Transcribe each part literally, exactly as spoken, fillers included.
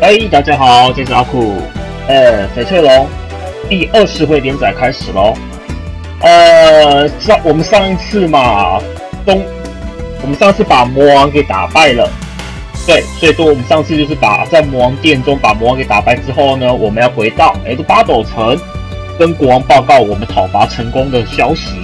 嘿，大家好，这是阿酷。呃，翡翠龙第二十回连载开始喽。呃，上我们上一次嘛，东，我们上次把魔王给打败了。对，所以说我们上次就是把在魔王殿中把魔王给打败之后呢，我们要回到诶都八斗城，跟国王报告我们讨伐成功的消息。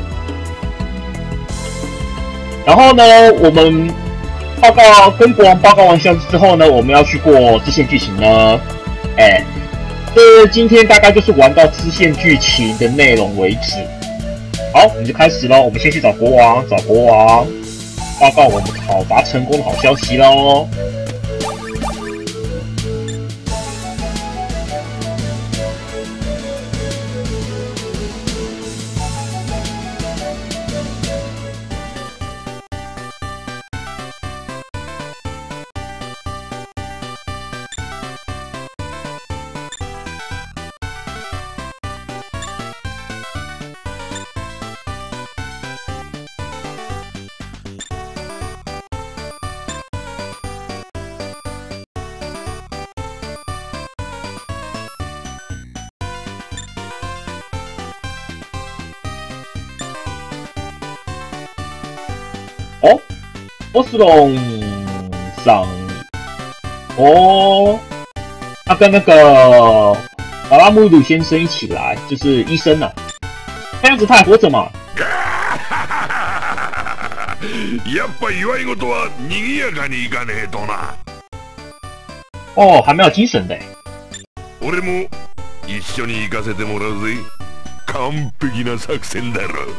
然后呢，我们报告跟国王报告完消息之后呢，我们要去过支线剧情呢。哎，这今天大概就是玩到支线剧情的内容为止。好，我们就开始咯。我们先去找国王，找国王报告我们讨伐成功的好消息咯。哦，波斯龙上哦，他跟那个巴拉姆鲁先生一起来，就是医生啊，这样子他还活着嘛？ やっぱ祝い事は賑やかにいかねえとな。 哦，还蛮有精神的。 俺も一緒に行かせてもらうぜ。完璧な作戦だろ。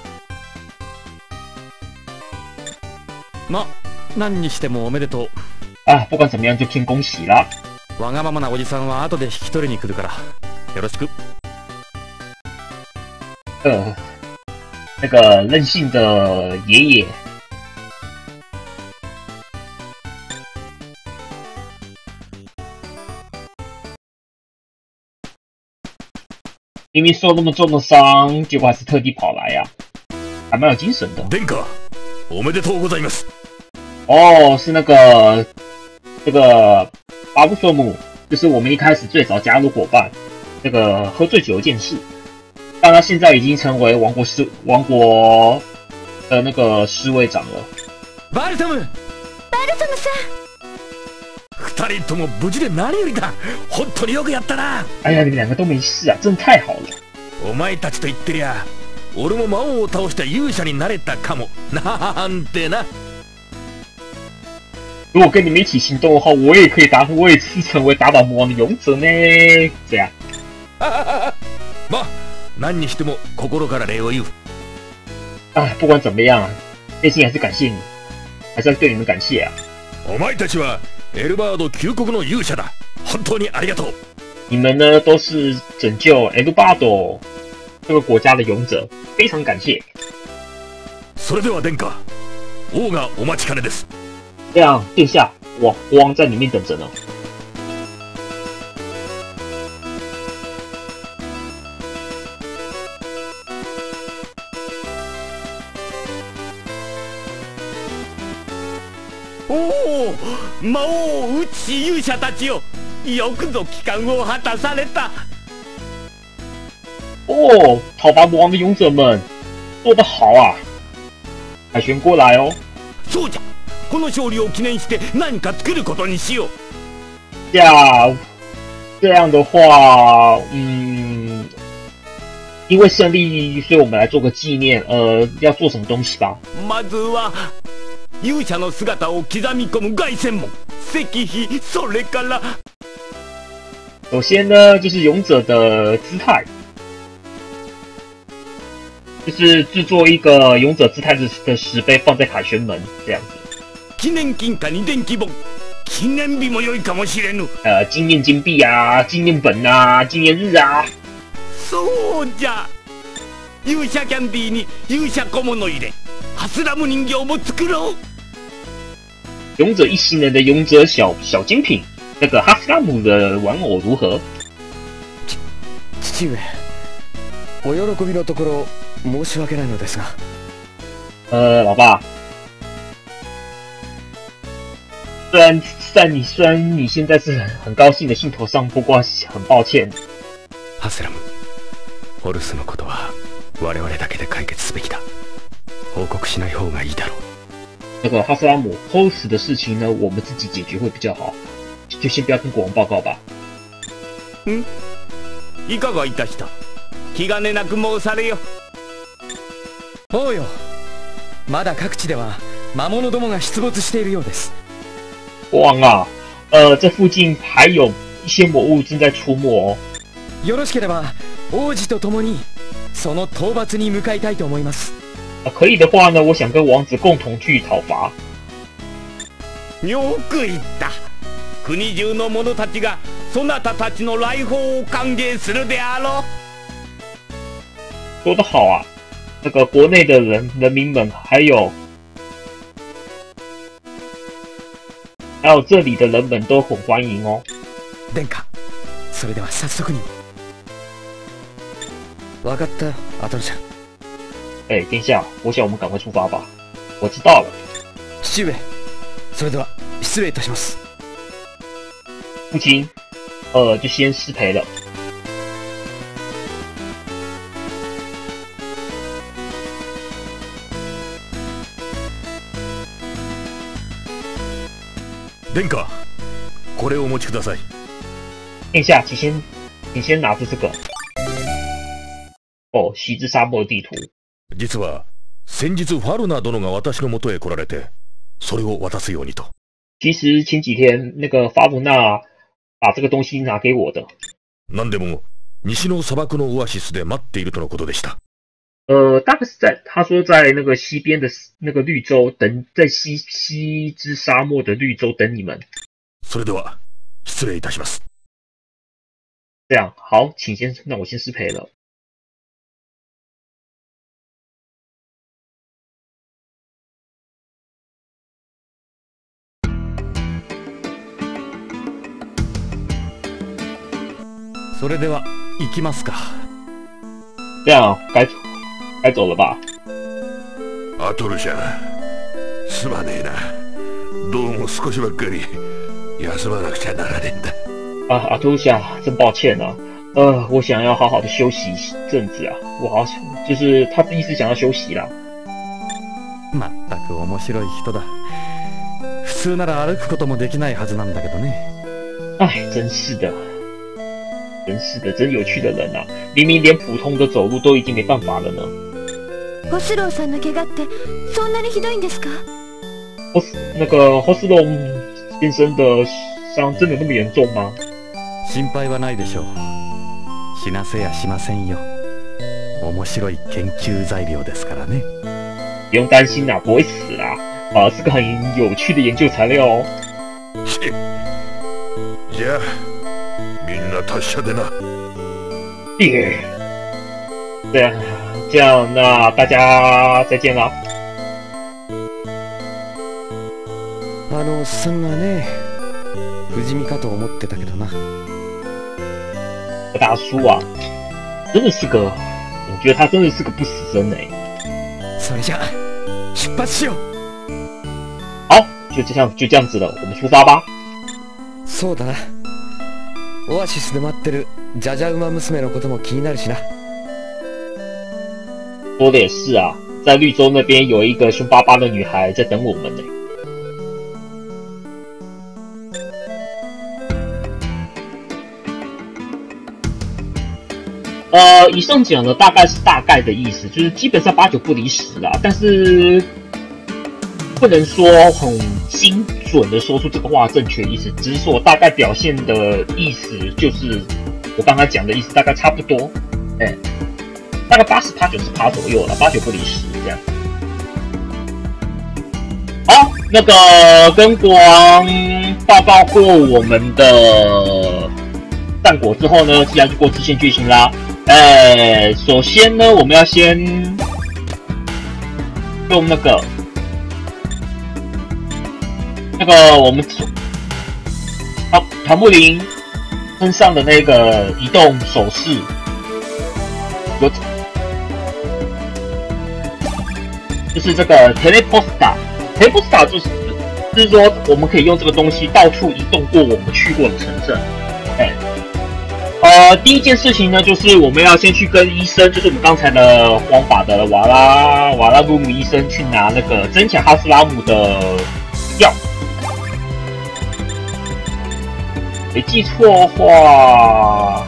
ま、何にしてもおめでとう。 啊，不管怎么样就先恭喜啦。 わがままなおじさんは後で引き取りに来るからよろしく。 呃，那个任性的爷爷。明明受那么重的伤，结果还是特地跑来呀、啊，还蛮有精神的。 殿下，おめでとうございます。 哦，是那个这个巴布索姆，就是我们一开始最早加入伙伴，这个喝醉酒的剑士，但他现在已经成为王国侍王国的那个侍卫长了。 バルサム、 バルサムさん。 二人とも無事で何よりだ。本当によくやったな。 哎呀，你们两个都没事啊，真的太好了。 お前たちと言ってりゃ、俺も魔王を倒した勇者になれたかも。なんてな。 如果跟你们一起行动的话，我也可以打，我也是成为打倒魔王的勇者呢。这样。 まあ、何にしても心から礼を言う。 哎，不管怎么样，内心还是感谢你，还是要对你们感谢啊。 お前たちはエルバード旧国の勇者だ。本当にありがとう。 你们呢都是拯救エルバード这个国家的勇者，非常感谢。 それでは殿下、王がお待ちかねです。 这样，殿下，我国王在里面等着呢。 おお、魔王うち勇者たちよ、よくぞ帰還を果たされた。 哦，讨伐魔王的勇者们做得好啊！凯旋过来哦。 そうじゃ。この勝利を記念して何か作ることにしよう。 呀，这样的话，嗯，因为胜利，所以我们来做个纪念。呃，要做什么东西吧？ まずは勇者の姿を刻み込む凱旋門、石碑、それから首先呢，就是勇者的姿态，就是制作一个勇者姿态的的石碑，放在凯旋门这样子。 記念金貨に電気本、記念日も良いかもしれぬ。 呃，纪念金币啊，纪念本啊，纪念日啊。 そうじゃ。勇者キャンディーに勇者小物入れ、ハスラム人形も作ろう。 勇者一行人的勇者小小精品，那个哈斯拉姆的玩偶如何？ 父上、お喜びのところ申し訳ないのですが。 呃，老爸。 虽然虽然你虽然你现在是很很高兴的兴头上，不过很抱歉。 ハスラム、ホルスのことは我々だけで解決すべきだ。報告しない方がいいだろう。 那个哈斯拉姆 Host 的事情呢，我们自己解决会比较好，就先不要跟国王报告吧。 ん？いかがいたした？気兼ねなく申されよ。 おうよ。まだ各地では魔物どもが出没しているようです。 国王啊，呃，这附近还有一些魔物正在出没哦。 よろしければ王子と共にその討伐に向かいたいと思います。 啊，可以的话呢，我想跟王子共同去讨伐。 よく言った。国中の者たちがそなたたちの来訪を歓迎するであろう。 说得好啊，那个国内的人人民们，还有还有这里的人们都很欢迎哦。 殿下、それでは早速に。わかったよ、アトルちゃん。 哎，殿下，我想我们赶快出发吧。我知道了。 父上、それでは失礼いたします。 父亲，呃，就先失陪了。 殿下、これをお持ちください。 殿下，请先，请先拿着这个。哦，西之沙漠的地图。 実は先日ファルナー殿が私の元へ来られて、それを渡すようにと。 其实前几天那个法鲁纳把这个东西拿给我的。 何でも西の砂漠のオアシスで待っているとのことでした。 呃，大概是在他说在那个西边的那个绿洲等，在西西之沙漠的绿洲等你们。 それでは失礼いたします。 这样好，请先，那我先失陪了。 それでは行きますか。 这样该该走了吧？ アトルちゃん、すまねえな。どうも少しばっかり休まなくちゃならねえんだ。 啊，阿图夏，真抱歉啊。呃，我想要好好的休息一阵子啊。我好想，就是他的意思想要休息啦。 まったく面白い人だ。普通なら歩くこともできないはずなんだけどね。 哎，真是的。真是的，真有趣的人啊！明明连普通的走路都已经没办法了呢。 ホスローさんの怪我ってそんなにひどいんですか？ ホ斯那个ホスロン先生的伤真的那么严重吗？ 心配はないでしょう。死なせやしませんよ。面白い研究材料ですからね。 不用担心啦，不会死啦。啊，是个很有趣的研究材料哦。 じゃあ。みんな達者でな。 耶，这样这样，那大家再见啦。 あのおっさんがね、不死身かと思ってたけどな。 大叔啊，真的是个，我觉得他真的是个不死身哎。 それじゃ出発しよう。 好，就这样就这样子了，我们出发吧。 そうだな。オアシスで待ってるジャジャ馬娘のことも気になるしな。 说的也是啊，在绿洲那边有一个凶巴巴的女孩在等我们呢。呃，以上讲的大概是大概的意思，就是基本上八九不离十啦，但是不能说很精准的说出这个话正确意思，只是说我大概表现的意思就是我刚才讲的意思，大概差不多，哎、欸，大概八十趴九十趴左右了，八九不离十这样。好，那个跟国王报告过我们的战果之后呢，接下来就过支线剧情啦。哎、欸，首先呢，我们要先用那个。那个我们陶陶木林身上的那个移动手势，有就是这个 teleposta，teleposta 就是就是说我们可以用这个东西到处移动过我们去过的城镇。哎，呃，第一件事情呢，就是我们要先去跟医生，就是我们刚才的荒法的瓦拉瓦拉鲁姆医生去拿那个增强哈斯拉姆的药。没记错的话，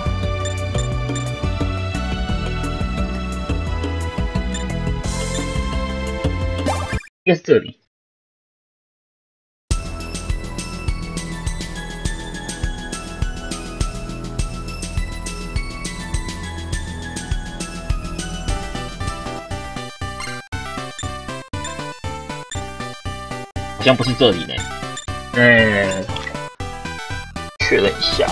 应该是这里。好像不是这里呢。嗯，确认一下。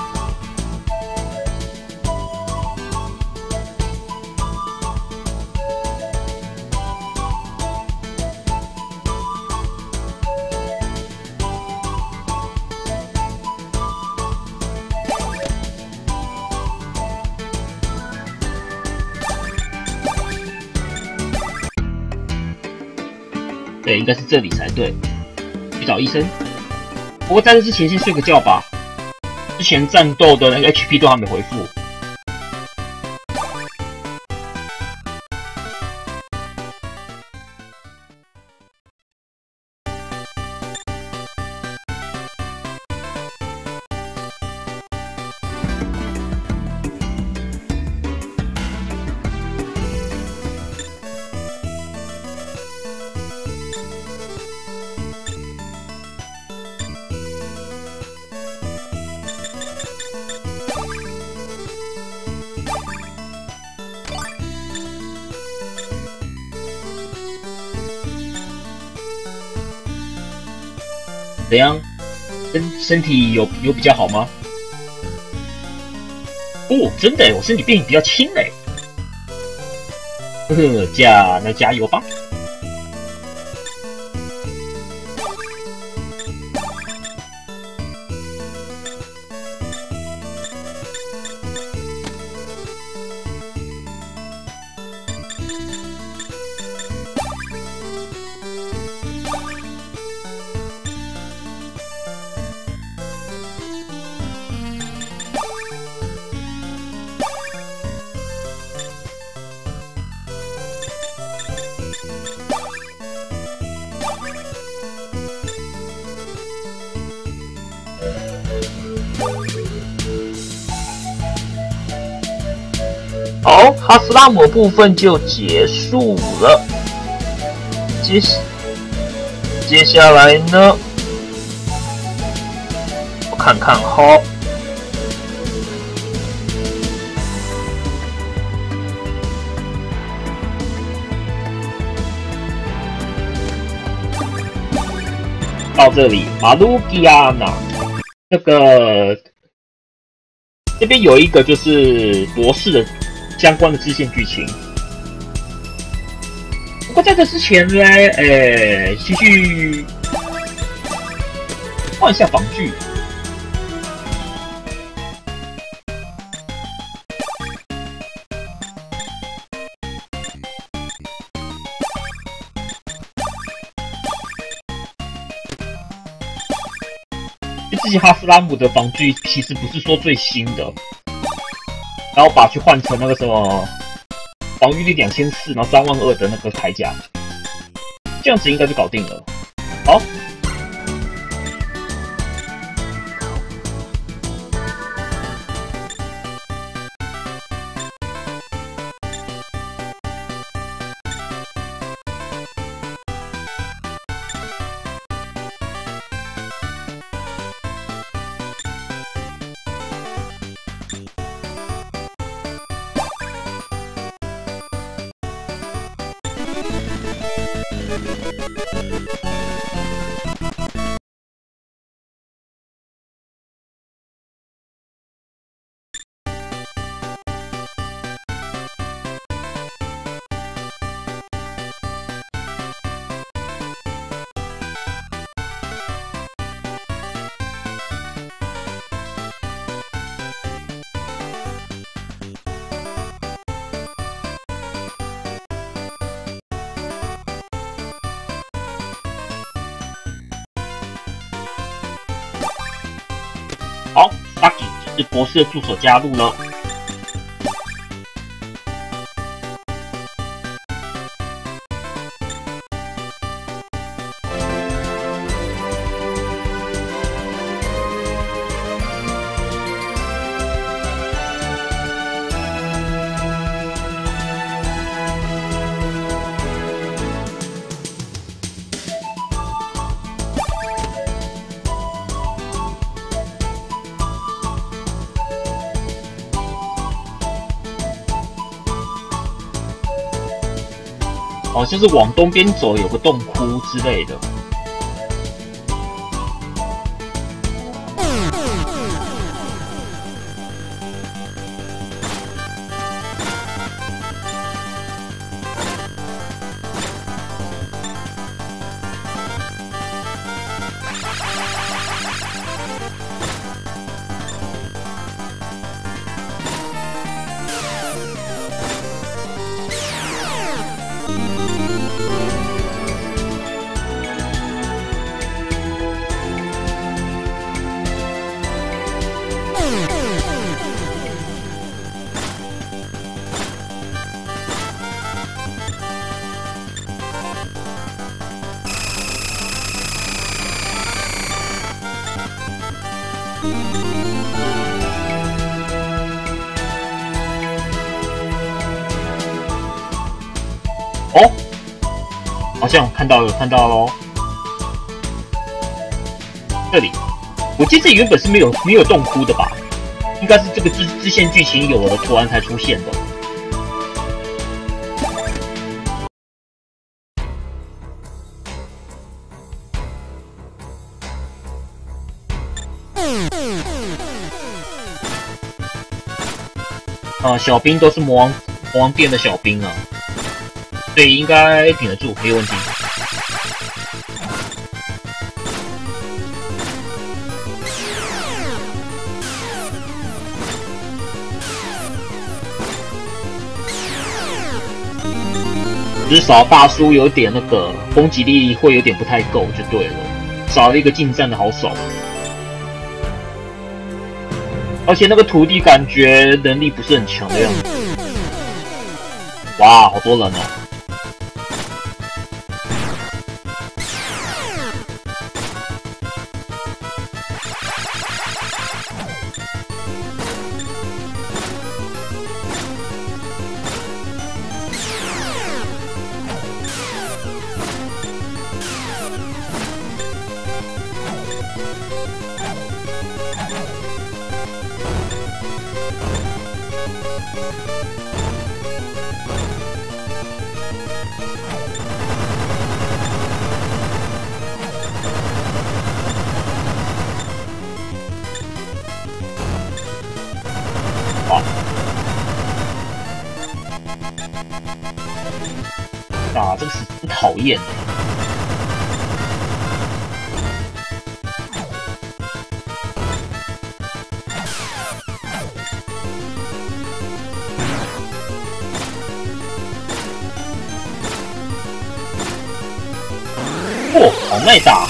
对，应该是这里才对。去找医生。不过在这之前先睡个觉吧。之前战斗的那个 H P 都还没回复。怎样？身身体有有比较好吗？哦，真的，我身体变比较轻嘞。呵呵，加那加油吧。好，哈斯拉姆部分就结束了。接接下来呢，我看看哈。到这里，马鲁基亚纳，那个这边有一个就是博士的相关的支线剧情。不过在这之前呢，诶，继续换一下防具。自己哈斯拉姆的防具其实不是说最新的，然后把去换成那个什么防御力两千四，然后三万二的那个铠甲，这样子应该就搞定了。好。 是博士的助手加入了。好像是往东边走，有个洞窟之类的。哦，好像看到了，看到喽。这里，我记得原本是没有没有洞窟的吧？应该是这个支支线剧情有了图案才出现的。啊，小兵都是魔王魔王殿的小兵啊。对，应该顶得住，没有问题。至少大叔有点那个攻击力会有点不太够，就对了，少了一个近战的好手。而且那个徒弟感觉能力不是很强的样子。哇，好多人哦！啊，这个是很讨厌的。哦，好耐打。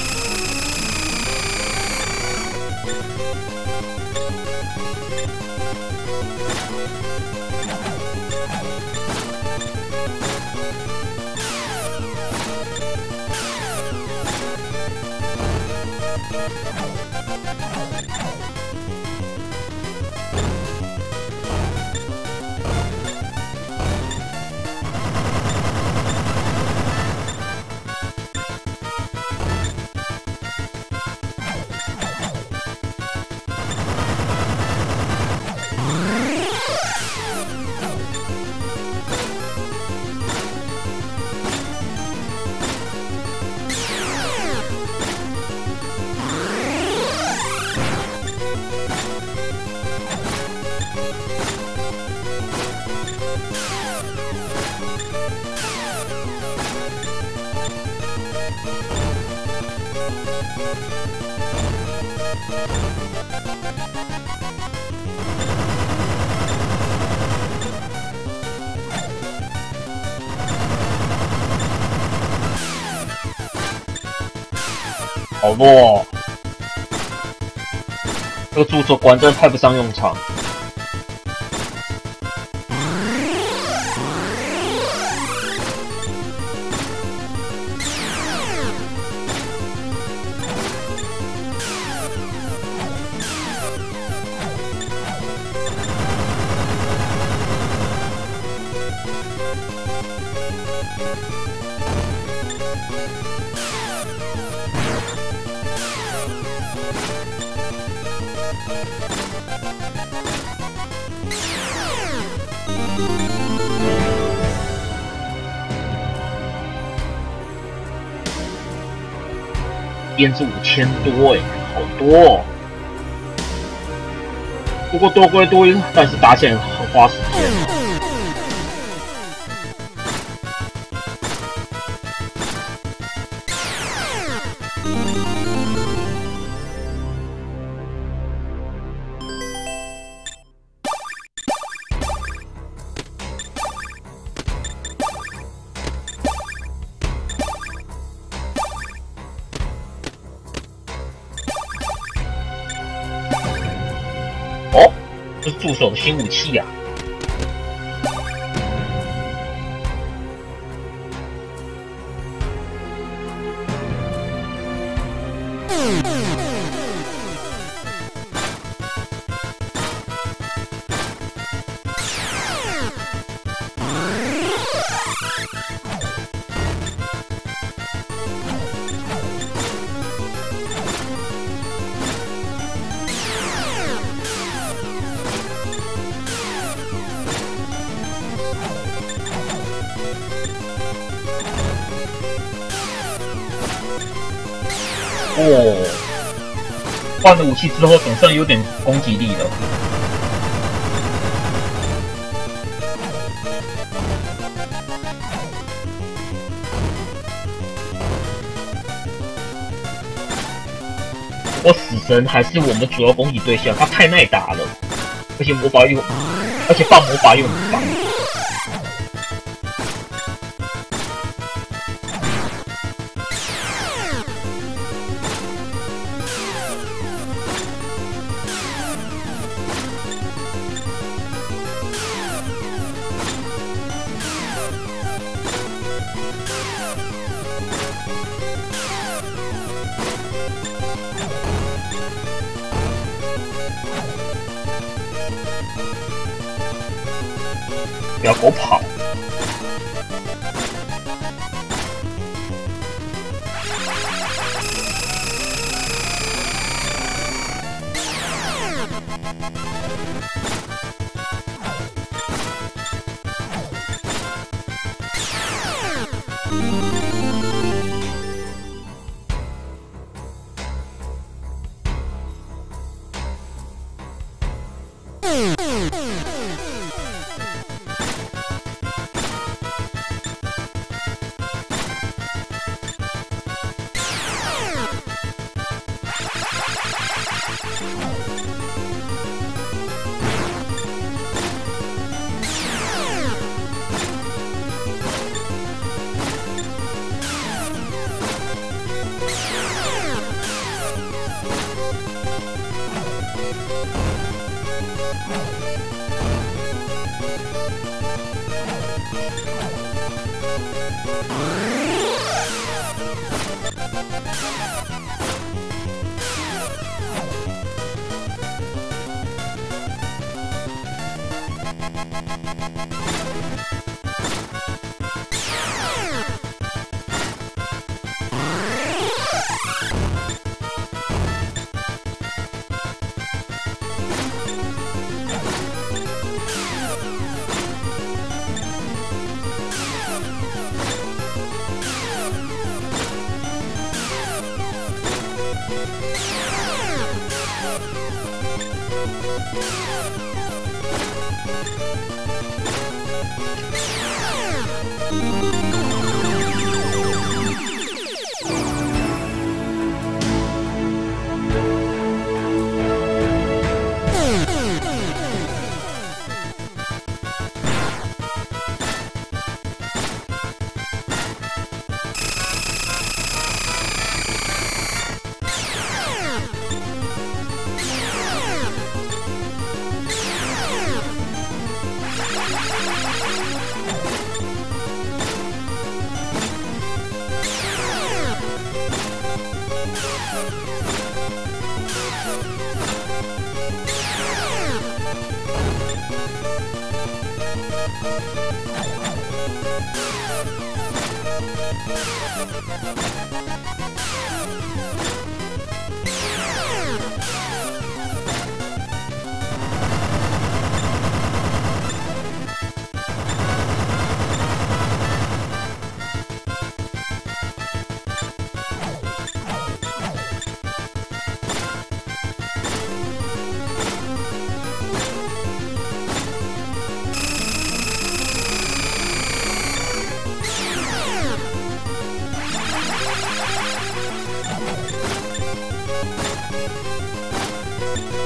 好弱哦！ 这个助手果然真的派不上用场。编制五千多哎，好多哦。不过多归多，但是打起来很花时间。哦，这是助手的新武器呀、啊！哦，换了武器之后，总算有点攻击力了。我死神还是我们主要攻击对象，他太耐打了，而且魔法又，而且放魔法又很烦。不要给我跑！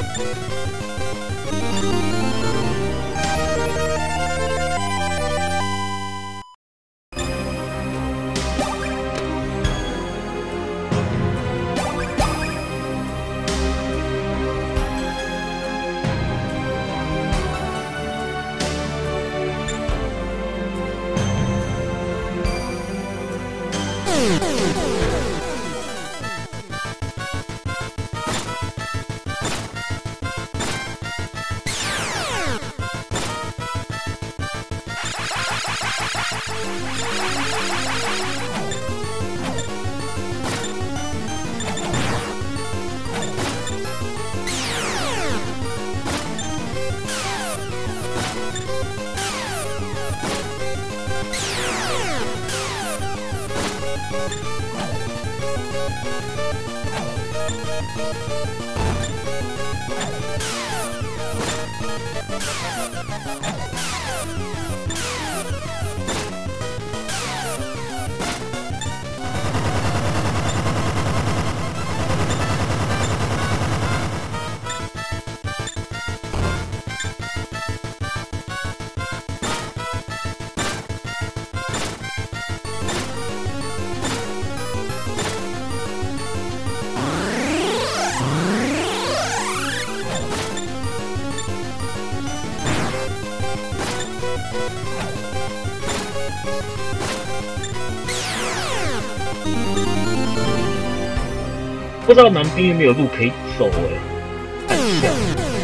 不知道南边有没有路可以走哎，看一下，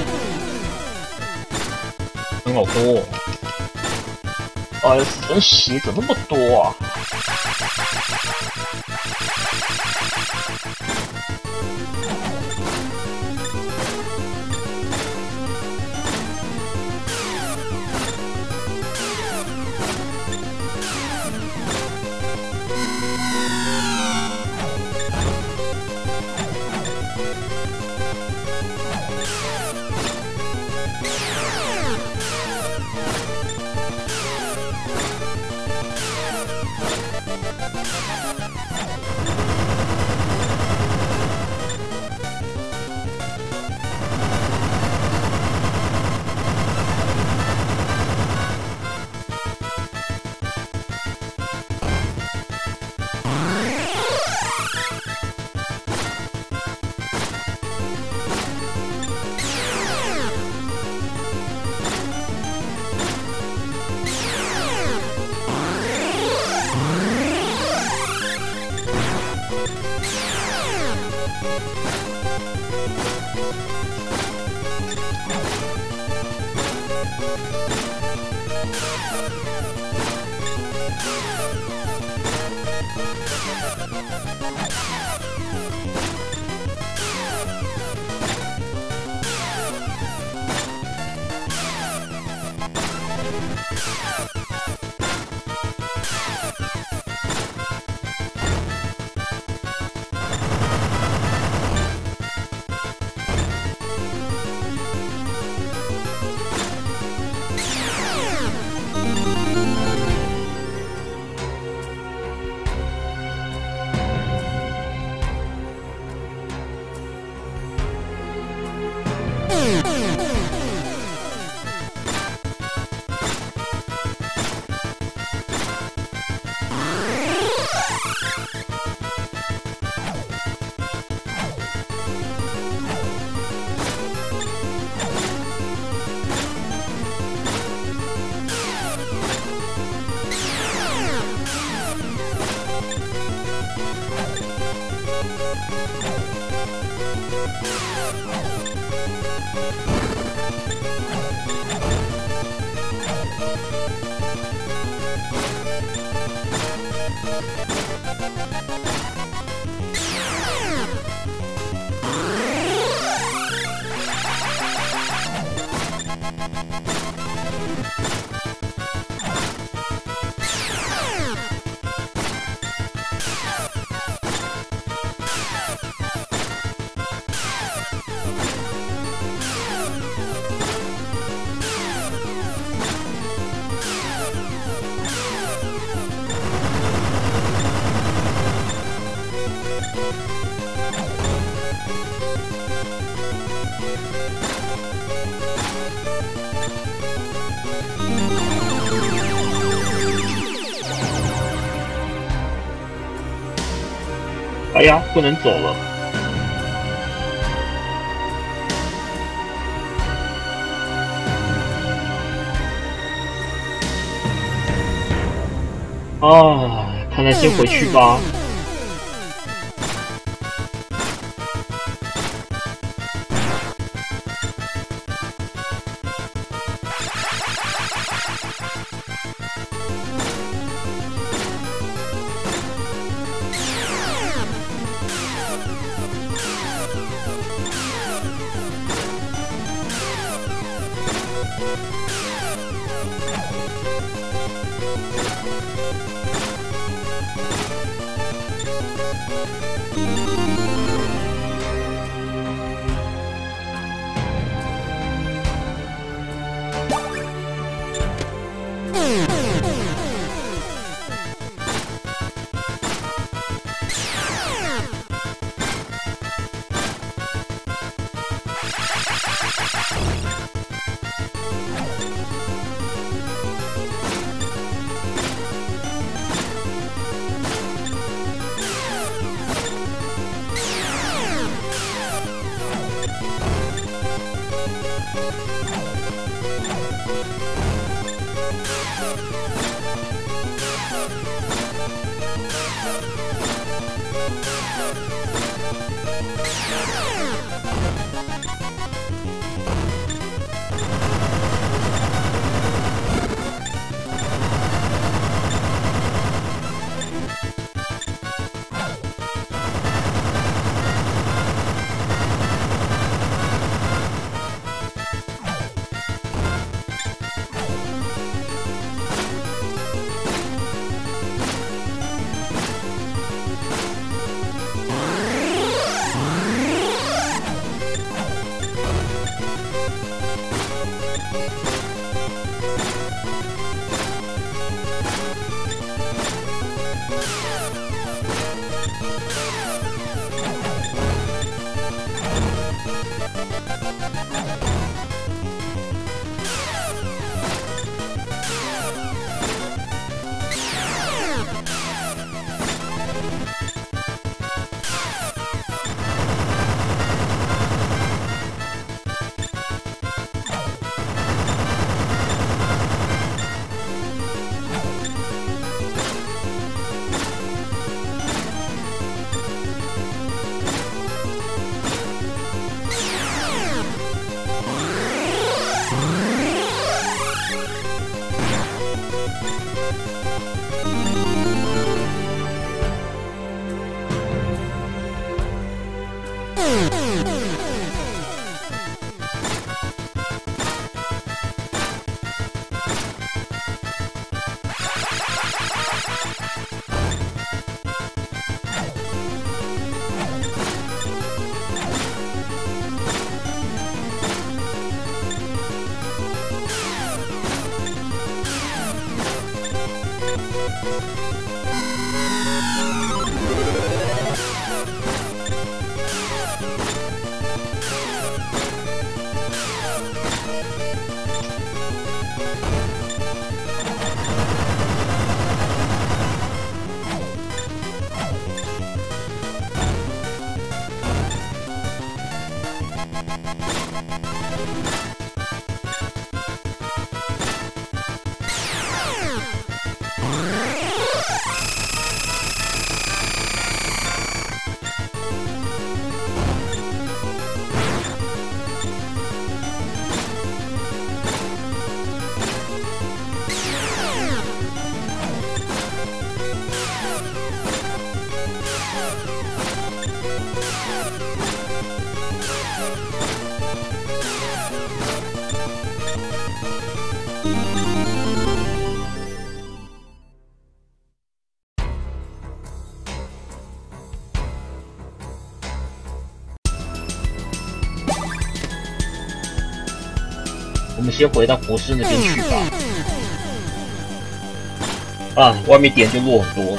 人好多哦，哎，人血怎么那么多啊？ 哎呀，不能走了。啊，看来先回去吧。 我们先回到博士那边去吧。啊，外面点就弱很多了。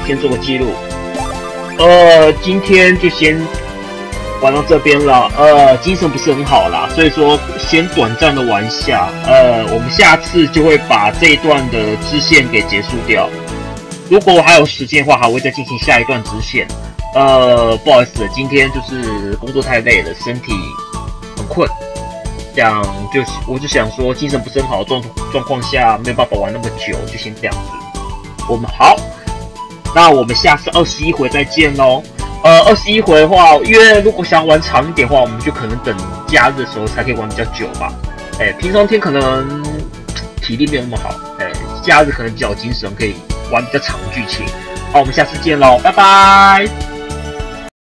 先做个记录。呃，今天就先玩到这边了。呃，精神不是很好啦，所以说先短暂的玩一下。呃，我们下次就会把这一段的支线给结束掉。如果我还有时间的话，还会再进行下一段支线。呃，不好意思，今天就是工作太累了，身体很困。想就我就想说，精神不是很好的状状况下，没有办法玩那么久，就先这样子。我们好。那我们下次二十一回再见喽。呃，二十一回的话，因为如果想玩长一点的话，我们就可能等假日的时候才可以玩比较久吧。哎，平常天可能体力没有那么好，哎，假日可能比较有精神，可以玩比较长的剧情。好，我们下次见喽，拜拜。